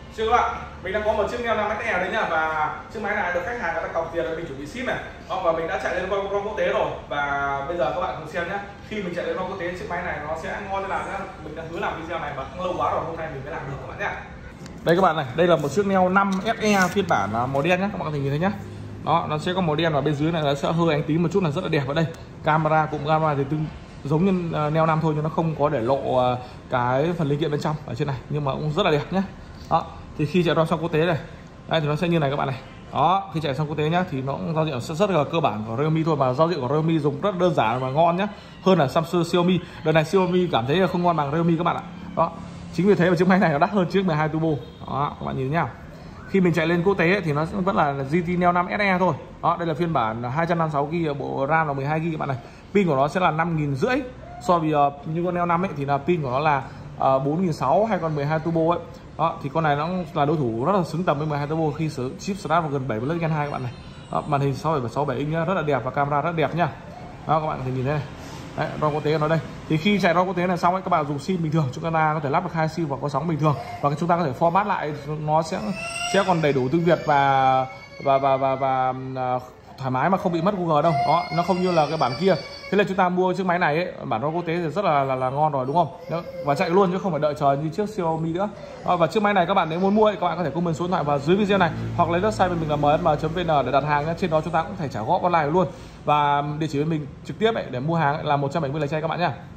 Xin các bạn, mình đang có một chiếc Neo 5SE đấy nhá, và chiếc máy này được khách hàng người ta cọc tiền để mình chuẩn bị ship này. Và mình đã chạy lên con quốc tế rồi, và bây giờ các bạn cùng xem nhé. Khi mình chạy lên con quốc tế, chiếc máy này nó sẽ ngon như nào nhá. Mình đã hứa làm video này mà cũng lâu quá rồi, hôm nay mình mới làm được các bạn nhé. Đây các bạn này, đây là một chiếc Neo 5SE phiên bản màu đen nhé, các bạn có thể nhìn thấy nhá. Đó, nó sẽ có màu đen và bên dưới này nó sẽ hơi ánh tím một chút, là rất là đẹp. Ở đây camera cũng thì giống như Neo 5 thôi, nhưng nó không có để lộ cái phần linh kiện bên trong ở trên này, nhưng mà cũng rất là đẹp nhé. Đó, thì khi chạy trong quốc tế này, đây thì nó sẽ như này các bạn này. Đó, khi chạy xong quốc tế nhá, thì nó cũng giao diện rất là cơ bản của Realme thôi, mà giao diện của Realme dùng rất đơn giản và ngon nhá, hơn là Samsung, Xiaomi. Đợt này Xiaomi cảm thấy không ngon bằng Realme các bạn ạ. Đó, chính vì thế mà chiếc máy này nó đắt hơn chiếc 12 Turbo. Đó, các bạn nhìn nhá. Khi mình chạy lên quốc tế thì nó vẫn là GT Neo 5SE thôi. Đó, đây là phiên bản 256GB, bộ RAM là 12GB các bạn này. Pin của nó sẽ là 5.500. So với như con Neo 5 ấy thì là pin của nó là 4.600, hay con 12 Turbo ấy. Đó, thì con này nó là đối thủ rất là xứng tầm với 12 Turbo khi sử chip Snapdragon 7 Gen 2 các bạn này. Đó, màn hình 6,67 inch rất là đẹp và camera rất đẹp nhá. Đó, các bạn có thể nhìn thấy này. Đấy, ROM quốc tế nó đây. Thì khi chạy ROM quốc tế này xong ấy, các bạn dùng sim bình thường, chúng ta có thể lắp được 2 sim và có sóng bình thường, và chúng ta có thể format lại, nó sẽ còn đầy đủ tiếng Việt và thoải mái mà không bị mất Google đâu. Đó, nó không như là cái bản kia. Thế là chúng ta mua chiếc máy này ấy, bản ROM quốc tế thì rất là ngon rồi đúng không? Đó, và chạy luôn chứ không phải đợi chờ như chiếc Xiaomi nữa. Đó, và chiếc máy này các bạn nếu muốn mua ấy, các bạn có thể comment số điện thoại vào dưới video này, hoặc lấy website bên mình là msm.vn để đặt hàng nhé. Trên đó chúng ta cũng có thể trả góp online luôn, và địa chỉ bên mình trực tiếp ấy, để mua hàng ấy, là 170 Lấy Chai các bạn nhé.